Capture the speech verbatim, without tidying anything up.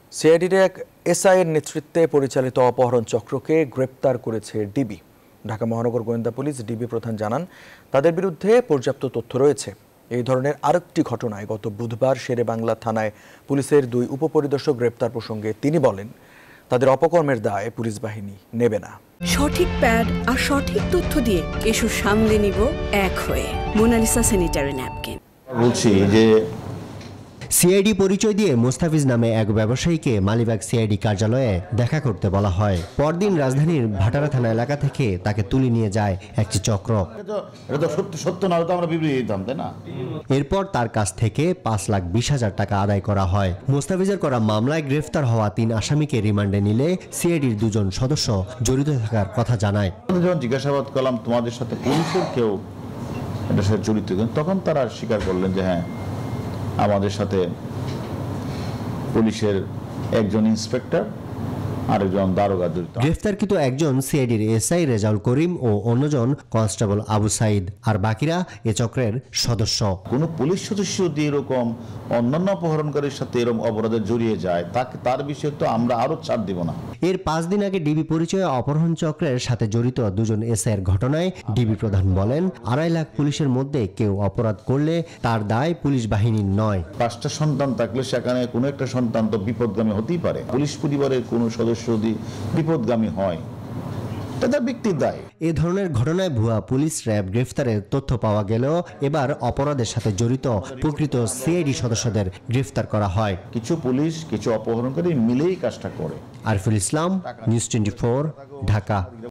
সিআইডির এক এসআইয়ের নেতৃত্বে পরিচালিত অপহরণ চক্রকে গ্রেপ্তার করেছে ডিবি। ঢাকা মহানগর গোয়েন্দা পুলিশ ডিবি প্রধান জানান, তাদের বিরুদ্ধে পর্যাপ্ত তথ্য রয়েছে। এই ধরনের আরেকটি ঘটনায় গত বুধবার শেরেবাংলা থানায় পুলিশের দুই উপপরিদর্শক গ্রেপ্তার প্রসঙ্গে তিনি বলেন, তাদের অপকর্মের দায় পুলিশ বাহিনী নেবে না। সঠিক প্যাড আর সঠিক তথ্য দিয়ে এসব সামলে নিব এক হয়ে। Monalisa sanitary napkin. বলছি যে সিআইডি পরিচয় দিয়ে মোস্তাফিজ নামে এক ব্যবসায়ীকে মালিবাগ সিআইডি কার্যালয়ে দেখা করতে বলা হয়। পরদিন রাজধানীর ভাটারা থানা এলাকা থেকে তাকে তুলে নিয়ে যায় একটি চক্র। সত্য না হতো আমরা বিবৃতি দিতাম, তাই না? এরপর তার কাছ থেকে পাঁচ লাখ বিশ হাজার টাকা আদায় করা হয়। মোস্তাফিজের করা মামলায় গ্রেফতার হওয়া তিন আসামিকে রিমান্ডে নিলে সিআইডির দুজন সদস্য জড়িত থাকার কথা জানায়। যখন জিজ্ঞাসাবাদ করলাম তোমাদের সাথে পুলিশের কেউ এটার সাথে জড়িত, তখন তারা স্বীকার করলেন যে হ্যাঁ, আমাদের সাথে পুলিশের একজন ইন্সপেক্টর আরেকজন দারোগা জড়িত। গ্রেফতারকৃত একজন সিআইডির এসআই রেজাউল করিম ও অন্যজন কনস্টেবল আবু সাইদ, আর বাকিরা এ চক্রের সদস্য। কোন পুলিশ সদস্য যদি এরকম অন্যান্য অপহরণকারীর সাথে এরকম অপরাধে জড়িয়ে যায়, তাকে তার বিষয়ে তো আমরা আরো ছাড় দিব না। এর পাঁচ দিন আগে ডিবি পরিচয়ে অপহরণ চক্রের সাথে জড়িত দুজন এসআইয়ের ঘটনায় ডিবি প্রধান বলেন, আড়াই লাখ পুলিশের মধ্যে কেউ অপরাধ করলে তার দায় পুলিশ বাহিনীর নয়। পাঁচটা সন্তান থাকলে সেখানে কোনো একটা সন্তান তো বিপদগামী হতেই পারে। পুলিশ পরিবারের কোনো সদস্য যদি বিপদগামী হয়, এটা ব্যক্তির দায়। এ ধরনের ঘটনায় ভুয়া পুলিশ র্যাব গ্রেফতারের তথ্য পাওয়া গেলেও এবার অপরাধের সাথে জড়িত প্রকৃত সিআইডি সদস্যদের গ্রেফতার করা হয়। কিছু পুলিশ কিছু অপহরণকারী মিলেই কাজটা করে। Ariful Islam, news twenty four, Dhaka.